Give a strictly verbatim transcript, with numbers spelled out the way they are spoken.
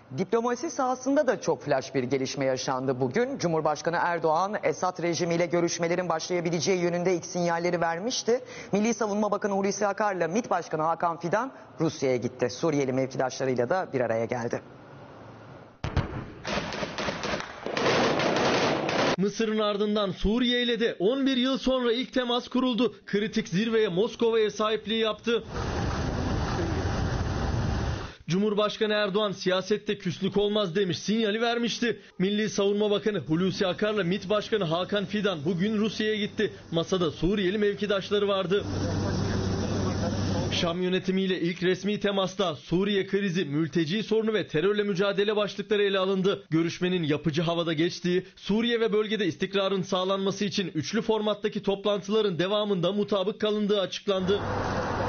Diplomasi sahasında da çok flash bir gelişme yaşandı bugün. Cumhurbaşkanı Erdoğan, Esad rejimiyle görüşmelerin başlayabileceği yönünde ilk sinyalleri vermişti. Milli Savunma Bakanı Hulusi Akar'la MİT Başkanı Hakan Fidan Rusya'ya gitti. Suriyeli mevkidaşlarıyla da bir araya geldi. Mısır'ın ardından Suriye ile de on bir yıl sonra ilk temas kuruldu. Kritik zirveye Moskova ev sahipliği yaptı. Cumhurbaşkanı Erdoğan siyasette küslük olmaz demiş, sinyali vermişti. Milli Savunma Bakanı Hulusi Akar'la MİT Başkanı Hakan Fidan bugün Rusya'ya gitti. Masada Suriyeli mevkidaşları vardı. Şam yönetimiyle ilk resmi temasta Suriye krizi, mülteci sorunu ve terörle mücadele başlıkları ele alındı. Görüşmenin yapıcı havada geçtiği, Suriye ve bölgede istikrarın sağlanması için üçlü formattaki toplantıların devamında mutabık kalındığı açıklandı.